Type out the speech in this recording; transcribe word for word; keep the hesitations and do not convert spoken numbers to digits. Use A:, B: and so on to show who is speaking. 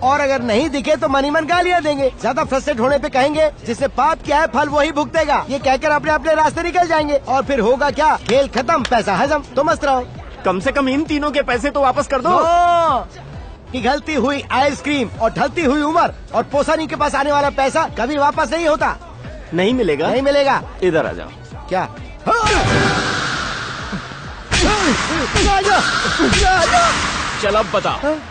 A: और अगर नहीं दिखे तो मनी मन गालियाँ देंगे। ज्यादा फ्रस्ट्रेट होने पे कहेंगे जिससे पाप क्या है फल वही भुगतेगा। ये कहकर अपने अपने रास्ते निकल जाएंगे और फिर होगा क्या, खेल खत्म, पैसा हजम। तो मस्त रहो।
B: कम से कम इन तीनों के पैसे तो वापस कर दो।
A: पिघलती हुई आइसक्रीम और ढलती हुई उम्र और पोसानी के पास आने वाला पैसा कभी वापस नहीं होता।
B: नहीं मिलेगा?
A: नहीं मिलेगा।
B: इधर आ जाओ।
A: क्या?
B: चल अब बता,